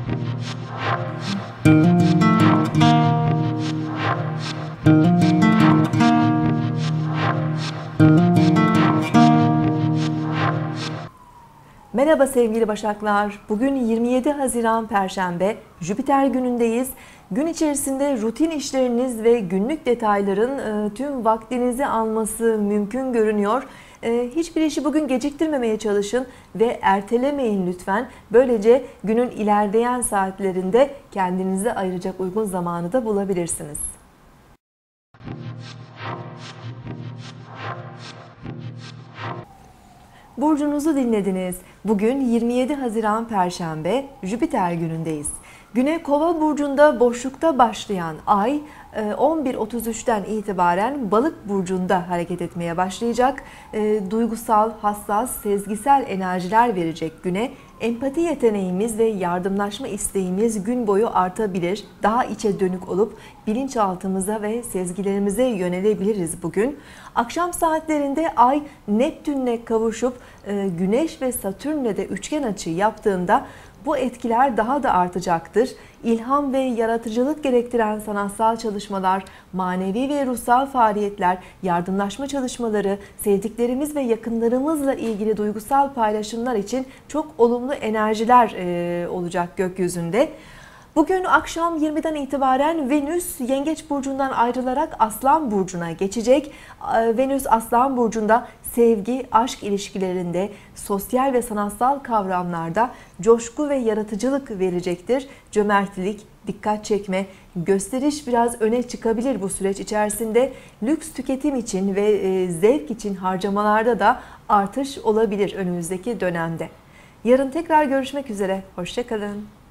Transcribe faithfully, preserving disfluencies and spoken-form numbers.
Merhaba sevgili Başaklar. Bugün yirmi yedi Haziran Perşembe, Jüpiter günündeyiz. Gün içerisinde rutin işleriniz ve günlük detayların e, tüm vaktinizi alması mümkün görünüyor. E, hiçbir işi bugün geciktirmemeye çalışın ve ertelemeyin lütfen. Böylece günün ilerleyen saatlerinde kendinize ayıracak uygun zamanı da bulabilirsiniz. Burcunuzu dinlediniz. Bugün yirmi yedi Haziran Perşembe, Jüpiter günündeyiz. Güne Kova burcunda boşlukta başlayan ay on bir otuz üçten itibaren Balık burcunda hareket etmeye başlayacak. Duygusal, hassas, sezgisel enerjiler verecek güne. Empati yeteneğimiz ve yardımlaşma isteğimiz gün boyu artabilir. Daha içe dönük olup bilinçaltımıza ve sezgilerimize yönelebiliriz bugün. Akşam saatlerinde ay Neptün'le kavuşup Güneş ve Satürn'le de üçgen açı yaptığında bu etkiler daha da artacaktır. İlham ve yaratıcılık gerektiren sanatsal çalışmalar, manevi ve ruhsal faaliyetler, yardımlaşma çalışmaları, sevdiklerimiz ve yakınlarımızla ilgili duygusal paylaşımlar için çok olumlu enerjiler olacak gökyüzünde. Bugün akşam yirmiden itibaren Venüs Yengeç burcundan ayrılarak Aslan burcuna geçecek. Venüs Aslan burcunda sevgi, aşk ilişkilerinde, sosyal ve sanatsal kavramlarda coşku ve yaratıcılık verecektir. Cömertlik, dikkat çekme, gösteriş biraz öne çıkabilir bu süreç içerisinde. Lüks tüketim için ve zevk için harcamalarda da artış olabilir önümüzdeki dönemde. Yarın tekrar görüşmek üzere. Hoşça kalın.